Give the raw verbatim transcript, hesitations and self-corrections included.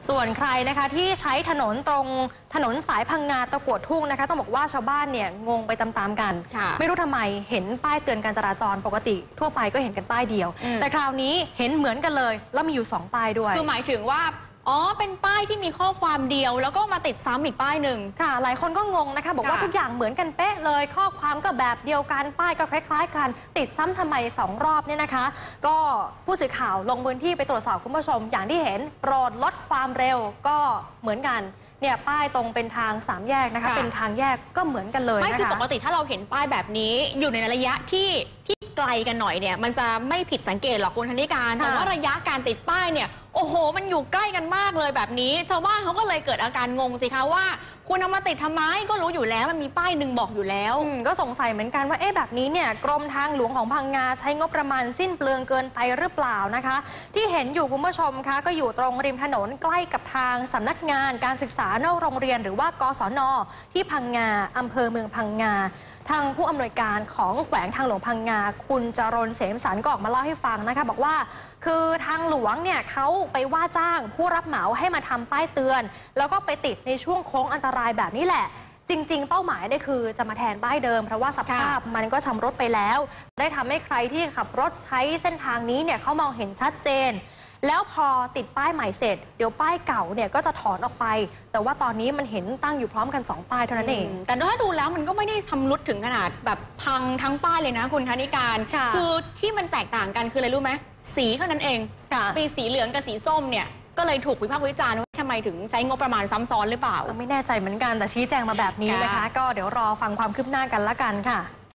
ส่วนใครนะคะที่ใช้ถนนตรงถนนสายพังงาตะกั่วทุ่งนะคะต้องบอกว่าชาวบ้านเนี่ยงงไปตามๆกันไม่รู้ทำไมเห็นป้ายเตือนการจราจรปกติทั่วไปก็เห็นกันป้ายเดียวแต่คราวนี้เห็นเหมือนกันเลยแล้วมีอยู่สองป้ายด้วยคือหมายถึงว่าอ๋อเป็นป้ายที่มีข้อความเดียวแล้วก็มาติดซ้ำอีกป้ายหนึ่งค่ะหลายคนก็งงนะคะบอกว่าทุกอย่างเหมือนกันเป๊ะเลยข้อความก็แบบเดียวกันป้ายก็คล้ายๆกันติดซ้ำทำไมสองรอบเนี่ยนะคะก็ผู้สื่อข่าวลงพื้นที่ไปตรวจสอบคุณผู้ชมอย่างที่เห็นโปรดลดความเร็วก็เหมือนกันเนี่ยป้ายตรงเป็นทางสามแยกนะคะเป็นทางแยกก็เหมือนกันเลยไม่คือปกติถ้าเราเห็นป้ายแบบนี้อยู่ในระยะที่ที่ไกลกันหน่อยเนี่ยมันจะไม่ผิดสังเกตหรอกคุณธนิการแต่ว่าระยะการติดป้ายเนี่ยโอ้โหมันอยู่ใกล้กันมากเลยแบบนี้ชาวบ้านเขาก็เลยเกิดอาการงงสิคะว่าคุณเอามาติดทำไมก็รู้อยู่แล้วมันมีป้ายหนึ่งบอกอยู่แล้วก็สงสัยเหมือนกันว่าเอ๊ะแบบนี้เนี่ยกรมทางหลวงของพังงาใช้งบประมาณสิ้นเปลืองเกินไปหรือเปล่านะคะที่เห็นอยู่คุณผู้ชมคะก็อยู่ตรงริมถนนใกล้กับทางสำนักงานการศึกษานอกโรงเรียนหรือว่ากศน.ที่พังงาอำเภอเมืองพังงาทางผู้อำนวยการของแขวงทางหลวงพังงาคุณจรณเสมสารก็ออกมาเล่าให้ฟังนะคะบอกว่าคือทางหลวงเนี่ยเขาไปว่าจ้างผู้รับเหมาให้มาทำป้ายเตือนแล้วก็ไปติดในช่วงโค้งอันตรายแบบนี้แหละจริงๆเป้าหมายเนี่ยคือจะมาแทนป้ายเดิมเพราะว่าสภาพมันก็ชำรุดไปแล้วได้ทำให้ใครที่ขับรถใช้เส้นทางนี้เนี่ยเขามองเห็นชัดเจนแล้วพอติดป้ายใหม่เสร็จเดี๋ยวป้ายเก่าเนี่ยก็จะถอนออกไปแต่ว่าตอนนี้มันเห็นตั้งอยู่พร้อมกันสองป้ายเท่านั้นเองแต่ถ้าดูแล้วมันก็ไม่ได้ชำรุดถึงขนาดแบบพังทั้งป้ายเลยนะคุณธนิการคือที่มันแตกต่างกันคืออะไรรู้ไหมสีเท่านั้นเองมีสีเหลืองกับสีส้มเนี่ยก็เลยถูกวิพากษ์วิจารณ์ว่าทำไมถึงใช้งบประมาณซ้ำซ้อนหรือเปล่าไม่แน่ใจเหมือนกันแต่ชี้แจงมาแบบนี้นะคะก็เดี๋ยวรอฟังความคืบหน้ากันละกันค่ะ